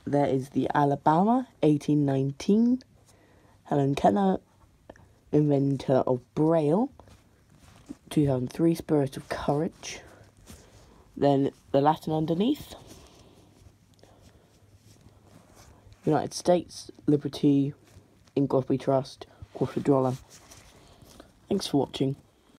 there is the Alabama, 1819. Helen Keller, inventor of Braille, 2003, Spirit of Courage. Then the Latin underneath. United States, Liberty, In God We Trust, $250. Thanks for watching.